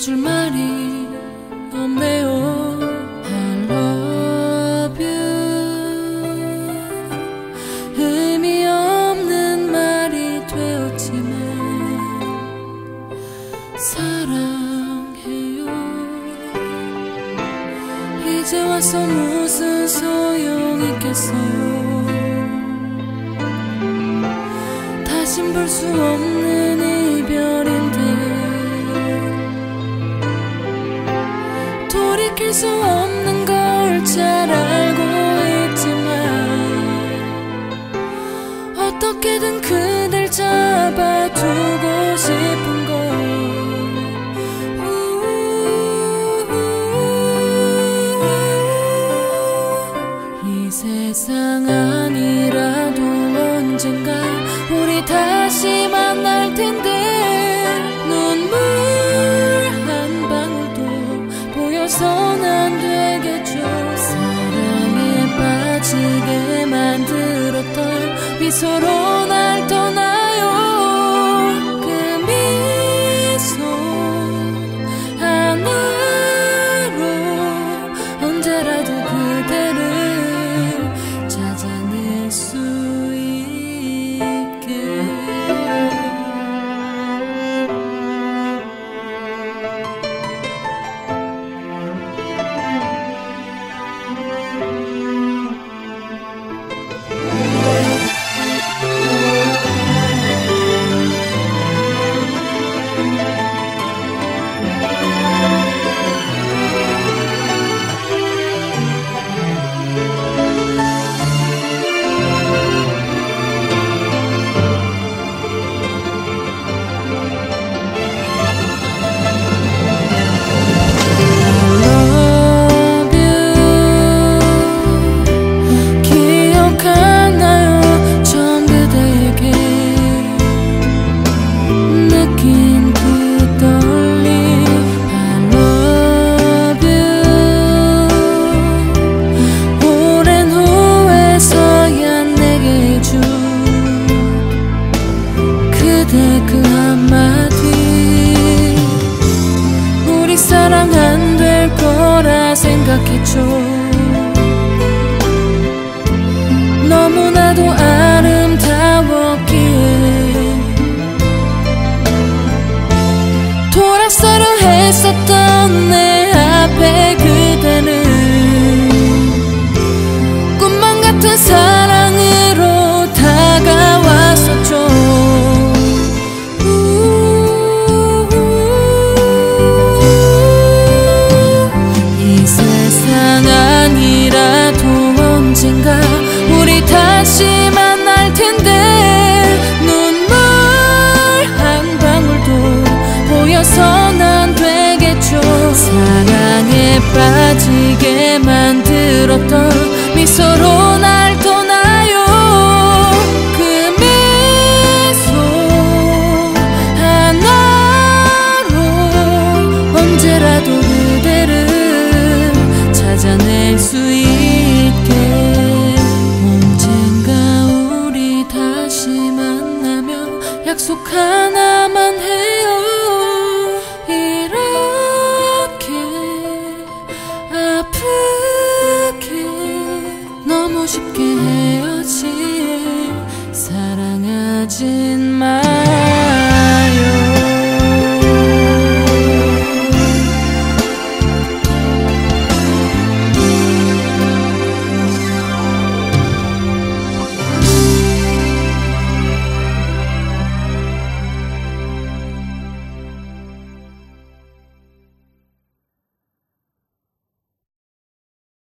해줄 말이 없네요. I love you. 의미 없는 말이 되었지만 사랑해요. 이제 와서 무슨 소용 있겠어요. 다신 볼 수 없는 이별인데 돌이킬 수 없는 걸 잘 알고 있지만 어떻게든 그댈 잡아두고 싶은 걸. 이 세상 아니라도 언젠가 우리 다시 만날 텐데 눈물 한 방울도 보여선 안 되겠죠. 사랑에 빠지게 만들었던 미소로 날 떠나요. 그 미소 하나로 언제라도 그대를 찾아낼 수 그 한마디 우리 사랑 안 될 거라 생각했죠. 너무나도 아름다웠기에 돌아서려 했었던 내 앞에 그대는 꿈만 같은 사랑으로 다가왔었죠. 언젠가 우리 다시 만날 텐데 눈물 한 방울도 보여선 안 되겠죠. 사랑에 빠지게 만들었던 미소로 날 떠나요. 그 미소 하나로 언제라도 그대를 찾아낼 수 있게. 언젠가 우리 다시 만나면 약속 하나만 해요. 이렇게 아프게 너무 쉽게